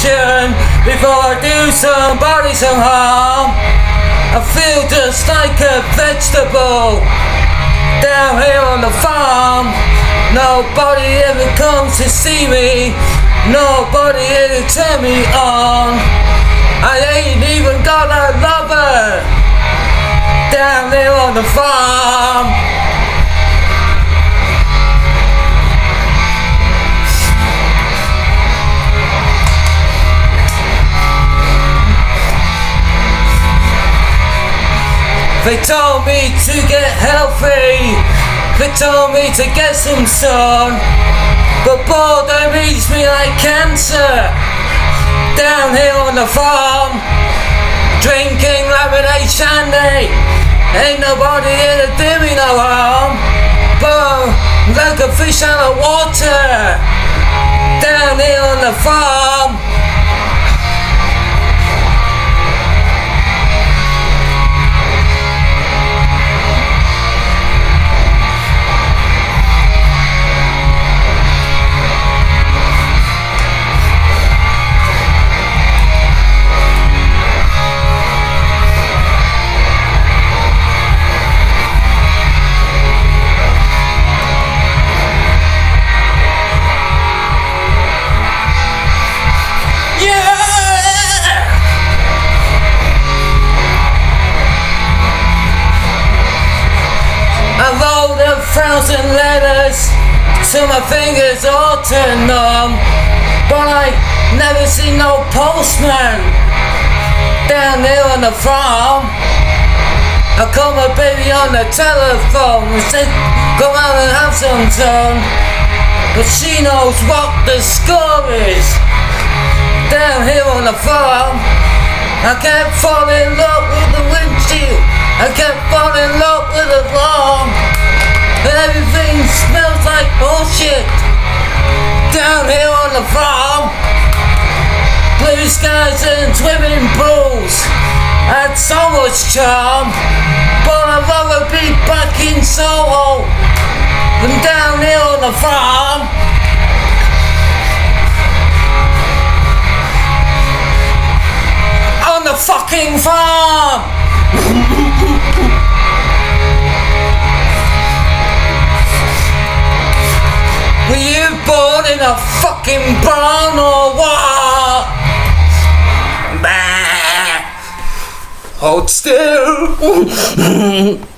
attention before I do somebody some harm. I feel just like a vegetable down here on the farm. Nobody ever comes to see me, nobody ever turn me on. I ain't even got a lover down there on the farm. They told me to get healthy, they told me to get some sun, but boredom eats me like cancer down here on the farm. Drinking lemonade shandy, ain't nobody here to do me no harm, but like a fish out of water down here on the farm. I wrote 1,000 letters till my fingers all turn numb, but I never see no postman down there on the farm. I called my baby on the telephone and said, go out and have some fun, but she knows what the score is down here on the farm. I can't fall in love with the windshield, I can't fall in love with the lawn, and everything smells like bullshit down here on the farm. Blue skies and swimming pools had so much charm, but I'd rather be back in Soho than down here on the farm. On the fucking farm! Were you born in a fucking barn or what? Bah. Hold still.